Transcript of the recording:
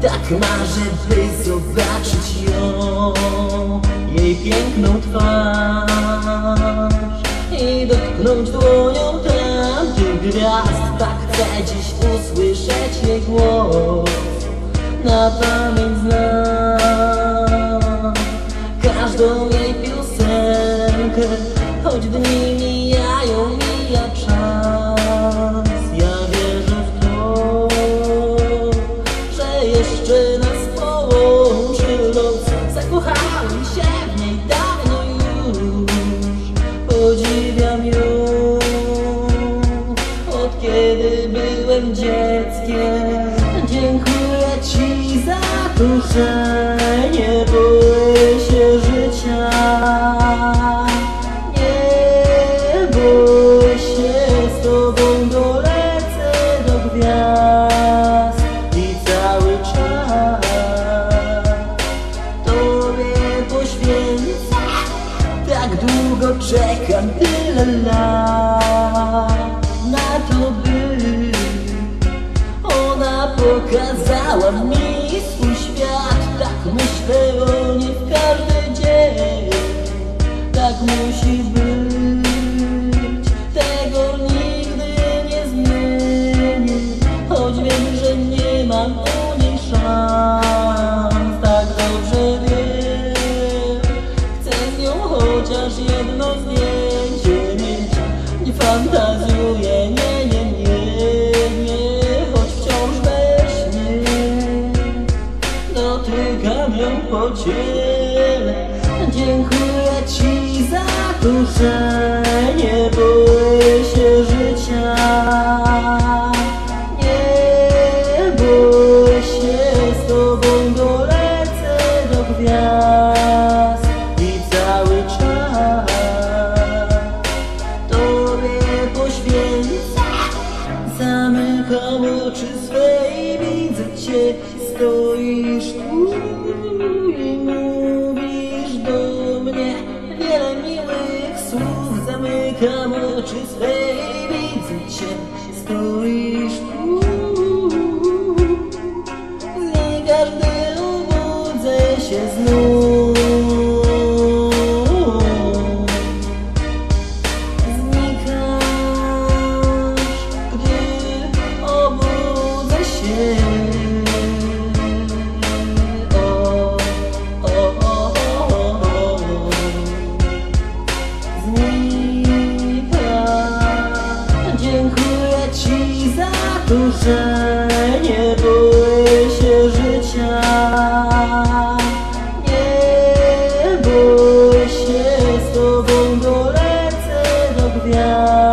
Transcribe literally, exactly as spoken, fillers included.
Tak marzę, by zobaczyć ją, jej piękną twarz i dotknąć dłonią tamtych gwiazd. Tak chcę dziś usłyszeć jej głos, na pamięć znam każdą jej piosenkę, choć dni mijają, mija czas. Ja wierzę w to, że jeszcze nas połączy los. Zakochałem się w niej dawno już, podziwiam ją, od kiedy byłem dzieckiem. Dziękuję Ci za to, że nie boję się życia. Nie boję się, z Tobą dolecę do gwiazd i cały czas Tobie poświęcę. Tak długo czekam, tyle lat na to, by ona pokazała mi swój świat. Tak myślę o niej w każdy dzień, tak musi być, tego nigdy nie zmienię, choć wiem, że nie mam u niej szans. Tak dobrze wiem, chcę z nią chociaż jedno zdjęcie mieć. Nie fantazjuję, nie, nie, nie, nie, choć wciąż we śnie dotykam ją po ciele. Dziękuję Ci za to, że nie boję się życia. Nie boję się, z Tobą dolecę do gwiazd i cały czas Tobie poświęcę. Zamykam oczy swe i widzę Cię, stoisz tu i mówisz do mnie wiele miłych słów. Zamykam oczy swe i widzę Cię, stoisz tu. Znikasz, gdy obudzę się znów. Znikasz, gdy obudzę się. Dziękuję Ci za to, że nie boję się życia. Nie boję się, z Tobą dolecę do gwiazd.